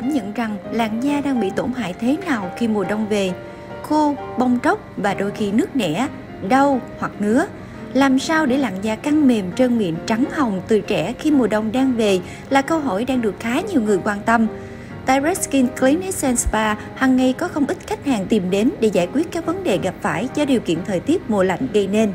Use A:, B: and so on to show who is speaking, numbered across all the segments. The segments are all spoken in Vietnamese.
A: cảm nhận rằng làn da đang bị tổn hại thế nào khi mùa đông về. Khô, bong tróc và đôi khi nứt nẻ, đau hoặc ngứa. Làm sao để làn da căng mềm, trơn mịn, trắng hồng từ trẻ khi mùa đông đang về là câu hỏi đang được khá nhiều người quan tâm. Tại Red Skin Clinic and Spa, hàng ngày có không ít khách hàng tìm đến để giải quyết các vấn đề gặp phải do điều kiện thời tiết mùa lạnh gây nên.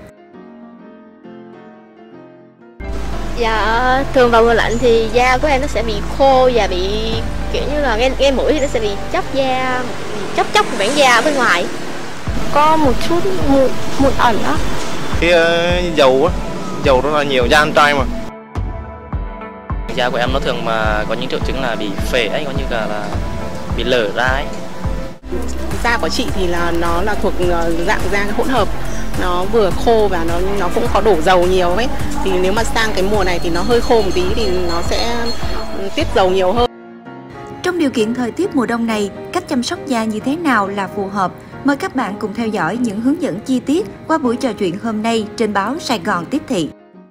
B: Dạ, thường vào mùa lạnh thì da của em nó sẽ bị khô và bị kiểu như là ngay mũi thì nó sẽ bị chóc da, chóc mảng da ở bên ngoài.
C: Có một chút mụn ẩn đó.
D: Cái dầu á, dầu rất là nhiều, da ăn trai mà.
E: Da của em nó thường mà có những triệu chứng là bị phể ấy, có như là bị lở ra ấy.
F: Da của chị thì nó là thuộc dạng da hỗn hợp, nó vừa khô và nó cũng có đổ dầu nhiều ấy. Thì nếu mà sang cái mùa này thì nó hơi khô một tí thì nó sẽ tiết dầu nhiều hơn.
A: Trong điều kiện thời tiết mùa đông này, cách chăm sóc da như thế nào là phù hợp? Mời các bạn cùng theo dõi những hướng dẫn chi tiết qua buổi trò chuyện hôm nay trên báo Sài Gòn Tiếp Thị.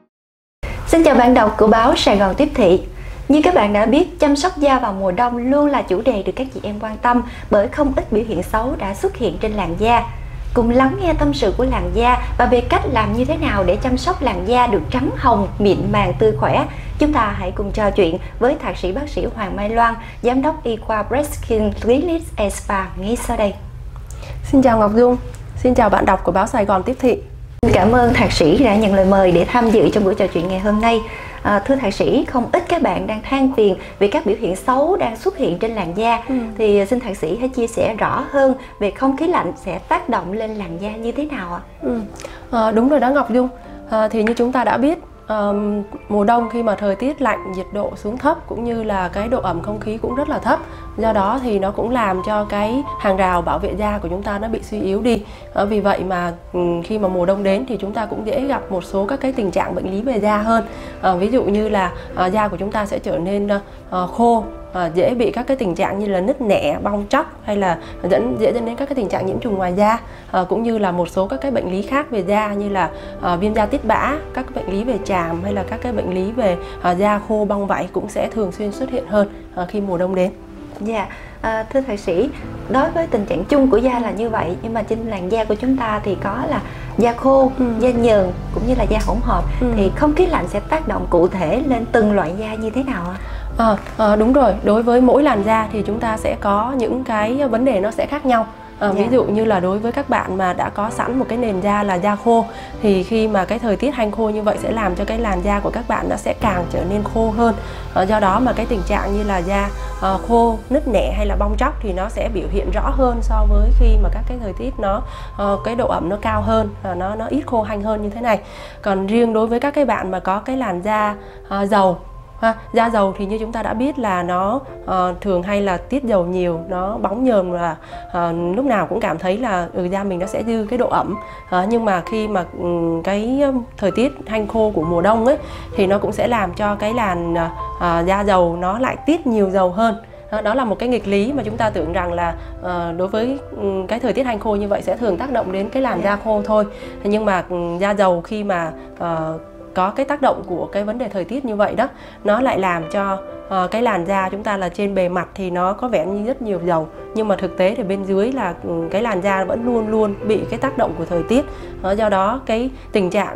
A: Xin chào bạn đọc của báo Sài Gòn Tiếp Thị. Như các bạn đã biết, chăm sóc da vào mùa đông luôn là chủ đề được các chị em quan tâm bởi không ít biểu hiện xấu đã xuất hiện trên làn da. Cùng lắng nghe tâm sự của làn da và về cách làm như thế nào để chăm sóc làn da được trắng hồng, mịn màng, tươi khỏe. Chúng ta hãy cùng trò chuyện với thạc sĩ bác sĩ Hoàng Mai Loan, giám đốc y khoa Red Skin Clinic and Spa ngay sau đây.
C: Xin chào Ngọc Dung, xin chào bạn đọc của báo Sài Gòn Tiếp Thị.
A: Cảm ơn thạc sĩ đã nhận lời mời để tham dự trong buổi trò chuyện ngày hôm nay. Thưa thạc sĩ, không ít các bạn đang than phiền về các biểu hiện xấu đang xuất hiện trên làn da. Thì xin thạc sĩ hãy chia sẻ rõ hơn về không khí lạnh sẽ tác động lên làn da như thế nào ạ?
C: Đúng rồi đó Ngọc Dung. Thì như chúng ta đã biết, mùa đông khi mà thời tiết lạnh, nhiệt độ xuống thấp cũng như là cái độ ẩm không khí cũng rất là thấp. Do đó thì nó cũng làm cho cái hàng rào bảo vệ da của chúng ta nó bị suy yếu đi. Vì vậy mà khi mà mùa đông đến thì chúng ta cũng dễ gặp một số các cái tình trạng bệnh lý về da hơn. Ví dụ như là da của chúng ta sẽ trở nên khô, dễ bị các cái tình trạng như là nứt nẻ, bong tróc hay là dễ dẫn đến các cái tình trạng nhiễm trùng ngoài da, cũng như là một số các cái bệnh lý khác về da như là viêm da tiết bã, các cái bệnh lý về tràm hay là các cái bệnh lý về da khô bong vảy cũng sẽ thường xuyên xuất hiện hơn khi mùa đông đến.
A: Dạ, thưa thạc sĩ, đối với tình trạng chung của da là như vậy, nhưng mà trên làn da của chúng ta thì có là da khô, da nhờn cũng như là da hỗn hợp, thì không khí lạnh sẽ tác động cụ thể lên từng loại da như thế nào ạ?
C: Đúng rồi, đối với mỗi làn da thì chúng ta sẽ có những cái vấn đề nó sẽ khác nhau. Ví dụ như là đối với các bạn mà đã có sẵn một cái nền da là da khô thì khi mà cái thời tiết hanh khô như vậy sẽ làm cho cái làn da của các bạn nó sẽ càng trở nên khô hơn. Do đó mà cái tình trạng như là da khô, nứt nẻ hay là bong tróc thì nó sẽ biểu hiện rõ hơn so với khi mà các cái thời tiết nó cái độ ẩm nó cao hơn, nó ít khô hanh hơn như thế này. Còn riêng đối với các cái bạn mà có cái làn da dầu, da dầu thì như chúng ta đã biết là nó thường hay là tiết dầu nhiều, nó bóng nhờn và lúc nào cũng cảm thấy là da mình nó sẽ dư cái độ ẩm. Nhưng mà khi mà cái thời tiết hanh khô của mùa đông ấy thì nó cũng sẽ làm cho cái làn da dầu nó lại tiết nhiều dầu hơn. Đó là một cái nghịch lý mà chúng ta tưởng rằng là đối với cái thời tiết hanh khô như vậy sẽ thường tác động đến cái làn da khô thôi. Nhưng mà da dầu khi mà có cái tác động của cái vấn đề thời tiết như vậy đó, nó lại làm cho cái làn da chúng ta là trên bề mặt thì nó có vẻ như rất nhiều dầu, nhưng mà thực tế thì bên dưới là cái làn da vẫn luôn luôn bị cái tác động của thời tiết. Do đó cái tình trạng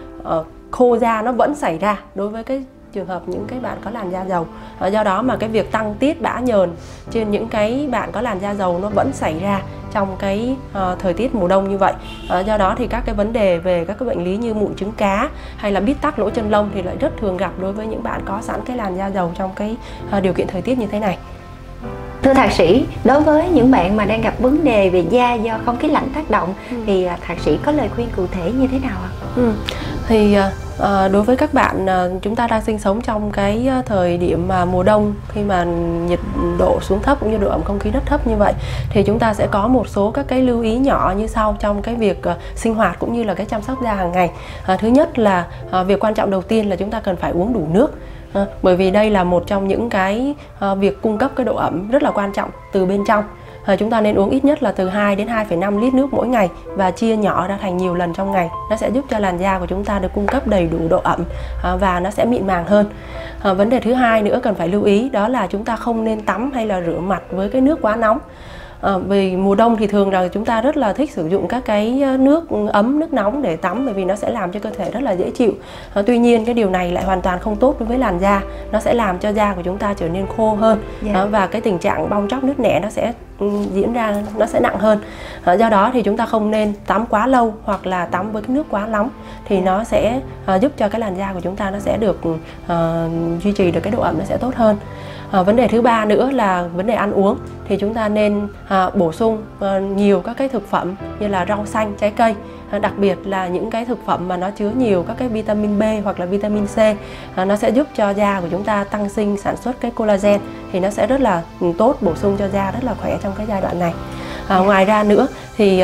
C: khô da nó vẫn xảy ra đối với cái trường hợp những cái bạn có làn da dầu. Do đó mà cái việc tăng tiết bã nhờn trên những cái bạn có làn da dầu nó vẫn xảy ra trong cái thời tiết mùa đông như vậy. Do đó thì các cái vấn đề về các cái bệnh lý như mụn trứng cá hay là bít tắc lỗ chân lông thì lại rất thường gặp đối với những bạn có sẵn cái làn da dầu trong cái điều kiện thời tiết như thế này.
A: Thưa thạc sĩ, đối với những bạn mà đang gặp vấn đề về da do không khí lạnh tác động thì thạc sĩ có lời khuyên cụ thể như thế nào ạ?
C: Thì đối với các bạn chúng ta đang sinh sống trong cái thời điểm mà mùa đông, khi mà nhiệt độ xuống thấp cũng như độ ẩm không khí rất thấp như vậy, thì chúng ta sẽ có một số các cái lưu ý nhỏ như sau trong cái việc sinh hoạt cũng như là cái chăm sóc da hàng ngày. Thứ nhất là việc quan trọng đầu tiên là chúng ta cần phải uống đủ nước. Bởi vì đây là một trong những cái việc cung cấp cái độ ẩm rất là quan trọng từ bên trong. Chúng ta nên uống ít nhất là từ 2 đến 2,5 lít nước mỗi ngày và chia nhỏ ra thành nhiều lần trong ngày. Nó sẽ giúp cho làn da của chúng ta được cung cấp đầy đủ độ ẩm và nó sẽ mịn màng hơn. Vấn đề thứ hai nữa cần phải lưu ý đó là chúng ta không nên tắm hay là rửa mặt với cái nước quá nóng. Vì mùa đông thì thường là chúng ta rất là thích sử dụng các cái nước ấm, nước nóng để tắm, bởi vì nó sẽ làm cho cơ thể rất là dễ chịu. Tuy nhiên cái điều này lại hoàn toàn không tốt đối với làn da. Nó sẽ làm cho da của chúng ta trở nên khô hơn và cái tình trạng bong tróc nứt nẻ nó sẽ diễn ra, nó sẽ nặng hơn. Do đó thì chúng ta không nên tắm quá lâu hoặc là tắm với cái nước quá nóng, thì nó sẽ giúp cho cái làn da của chúng ta nó sẽ được duy trì được cái độ ẩm, nó sẽ tốt hơn. Vấn đề thứ ba nữa là vấn đề ăn uống, thì chúng ta nên bổ sung nhiều các cái thực phẩm như là rau xanh, trái cây, đặc biệt là những cái thực phẩm mà nó chứa nhiều các cái vitamin B hoặc là vitamin C. Nó sẽ giúp cho da của chúng ta tăng sinh, sản xuất cái collagen, thì nó sẽ rất là tốt, bổ sung cho da rất là khỏe trong cái giai đoạn này. Ngoài ra nữa thì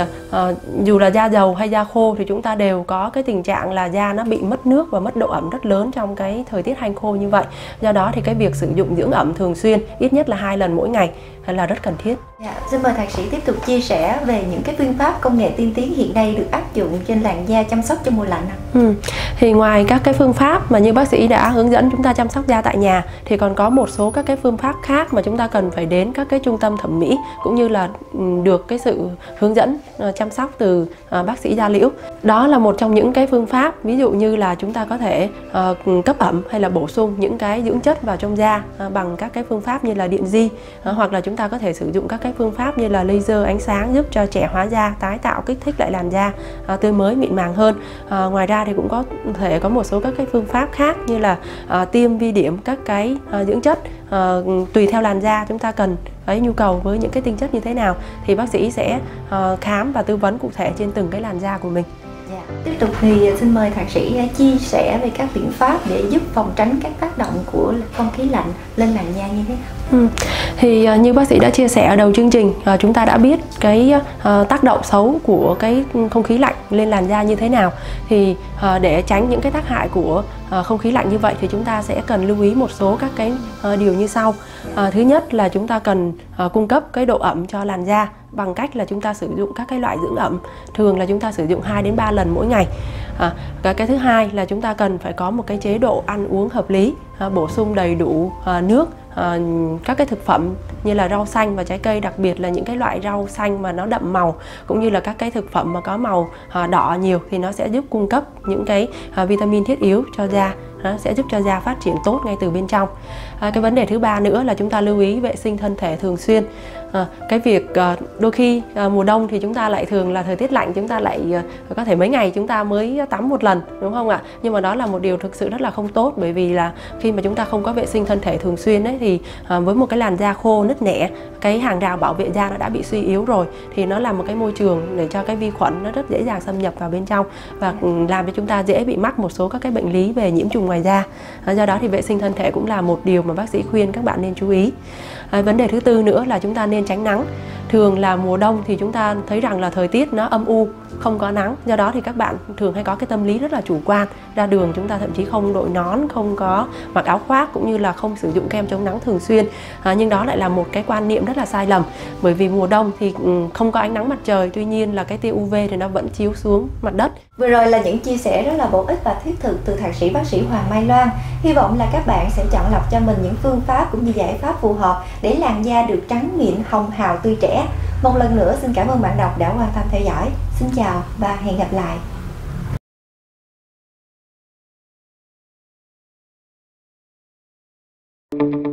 C: dù là da dầu hay da khô thì chúng ta đều có cái tình trạng là da nó bị mất nước và mất độ ẩm rất lớn trong cái thời tiết hanh khô như vậy. Do đó thì cái việc sử dụng dưỡng ẩm thường xuyên, ít nhất là 2 lần mỗi ngày là rất cần thiết.
A: Xin mời thạc sĩ tiếp tục chia sẻ về những cái phương pháp công nghệ tiên tiến hiện nay được áp dụng trên làn da chăm sóc trong mùa lạnh.
C: Thì ngoài các cái phương pháp mà như bác sĩ đã hướng dẫn chúng ta chăm sóc da tại nhà, thì còn có một số các cái phương pháp khác mà chúng ta cần phải đến các cái trung tâm thẩm mỹ cũng như là được cái sự hướng dẫn chăm sóc từ bác sĩ da liễu. Đó là một trong những cái phương pháp, ví dụ như là chúng ta có thể cấp ẩm hay là bổ sung những cái dưỡng chất vào trong da bằng các cái phương pháp như là điện di, hoặc là chúng ta có thể sử dụng các cái phương pháp như là laser ánh sáng giúp cho trẻ hóa da, tái tạo, kích thích lại làn da tươi mới, mịn màng hơn. Ngoài ra thì cũng có thể có một số các cái phương pháp khác như là tiêm vi điểm các cái dưỡng chất, tùy theo làn da chúng ta cần nhu cầu với những cái tinh chất như thế nào thì bác sĩ sẽ khám và tư vấn cụ thể trên từng cái làn da của mình.
A: Tiếp tục thì xin mời thạc sĩ chia sẻ về các biện pháp để giúp phòng tránh các tác động của không khí lạnh lên làn da như thế nào.
C: Thì như bác sĩ đã chia sẻ ở đầu chương trình, chúng ta đã biết cái tác động xấu của cái không khí lạnh lên làn da như thế nào. Thì để tránh những cái tác hại của không khí lạnh như vậy thì chúng ta sẽ cần lưu ý một số các cái điều như sau. Thứ nhất là chúng ta cần cung cấp cái độ ẩm cho làn da bằng cách là chúng ta sử dụng các cái loại dưỡng ẩm, thường là chúng ta sử dụng 2 đến 3 lần mỗi ngày. Cái thứ hai là chúng ta cần phải có một cái chế độ ăn uống hợp lý, bổ sung đầy đủ nước, các cái thực phẩm như là rau xanh và trái cây, đặc biệt là những cái loại rau xanh mà nó đậm màu, cũng như là các cái thực phẩm mà có màu đỏ nhiều thì nó sẽ giúp cung cấp những cái vitamin thiết yếu cho da. Nó sẽ giúp cho da phát triển tốt ngay từ bên trong. Cái vấn đề thứ ba nữa là chúng ta lưu ý vệ sinh thân thể thường xuyên. Cái việc đôi khi mùa đông thì chúng ta lại thường là thời tiết lạnh, chúng ta lại có thể mấy ngày chúng ta mới tắm một lần, đúng không ạ? Nhưng mà đó là một điều thực sự rất là không tốt, bởi vì là khi mà chúng ta không có vệ sinh thân thể thường xuyên ấy, thì với một cái làn da khô nứt nẻ, cái hàng rào bảo vệ da nó đã bị suy yếu rồi, thì nó là một cái môi trường để cho cái vi khuẩn nó rất dễ dàng xâm nhập vào bên trong và làm cho chúng ta dễ bị mắc một số các cái bệnh lý về nhiễm trùng ngoài da. Do đó thì vệ sinh thân thể cũng là một điều mà bác sĩ khuyên các bạn nên chú ý. Vấn đề thứ tư nữa là chúng ta nên tránh nắng. Thường là mùa đông thì chúng ta thấy rằng là thời tiết nó âm u, không có nắng. Do đó thì các bạn thường hay có cái tâm lý rất là chủ quan. Ra đường chúng ta thậm chí không đội nón, không có mặc áo khoác, cũng như là không sử dụng kem chống nắng thường xuyên. Nhưng đó lại là một cái quan niệm rất là sai lầm. Bởi vì mùa đông thì không có ánh nắng mặt trời, tuy nhiên là cái tia UV thì nó vẫn chiếu xuống mặt đất.
A: Vừa rồi là những chia sẻ rất là bổ ích và thiết thực từ thạc sĩ bác sĩ Hoàng Mai Loan. Hy vọng là các bạn sẽ chọn lọc cho mình những phương pháp cũng như giải pháp phù hợp để làn da được trắng mịn, hồng hào, tươi trẻ. Một lần nữa xin cảm ơn bạn đọc đã quan tâm theo dõi. Xin chào và hẹn gặp lại.